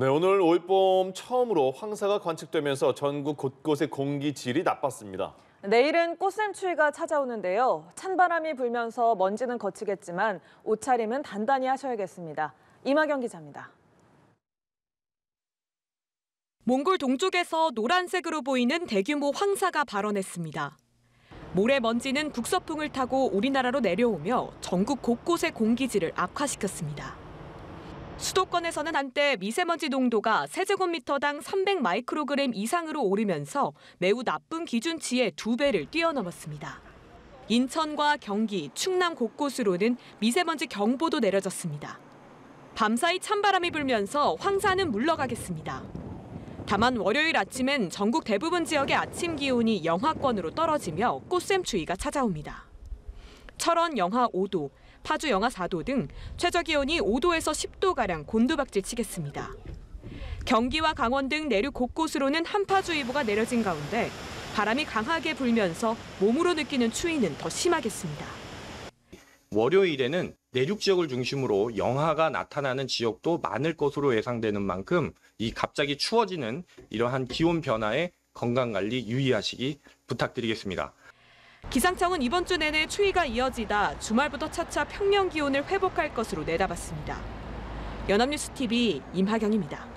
네, 오늘 올봄 처음으로 황사가 관측되면서 전국 곳곳의 공기 질이 나빴습니다. 내일은 꽃샘추위가 찾아오는데요. 찬바람이 불면서 먼지는 거치겠지만 옷차림은 단단히 하셔야겠습니다. 이마경 기자입니다. 몽골 동쪽에서 노란색으로 보이는 대규모 황사가 발원했습니다. 모래먼지는 북서풍을 타고 우리나라로 내려오며 전국 곳곳의 공기질을 악화시켰습니다. 수도권에서는 한때 미세먼지 농도가 세제곱미터당 300 마이크로그램 이상으로 오르면서 매우 나쁜 기준치의 2배를 뛰어넘었습니다. 인천과 경기, 충남 곳곳으로는 미세먼지 경보도 내려졌습니다. 밤사이 찬바람이 불면서 황사는 물러가겠습니다. 다만 월요일 아침엔 전국 대부분 지역의 아침 기온이 영하권으로 떨어지며 꽃샘추위가 찾아옵니다. 철원 영하 5도, 파주 영하 4도 등 최저 기온이 5도에서 10도가량 곤두박질 치겠습니다. 경기와 강원 등 내륙 곳곳으로는 한파주의보가 내려진 가운데 바람이 강하게 불면서 몸으로 느끼는 추위는 더 심하겠습니다. 월요일에는 내륙 지역을 중심으로 영하가 나타나는 지역도 많을 것으로 예상되는 만큼 이 갑자기 추워지는 이러한 기온 변화에 건강관리 유의하시기 부탁드리겠습니다. 기상청은 이번 주 내내 추위가 이어지다 주말부터 차차 평년 기온을 회복할 것으로 내다봤습니다. 연합뉴스 TV 임하경입니다.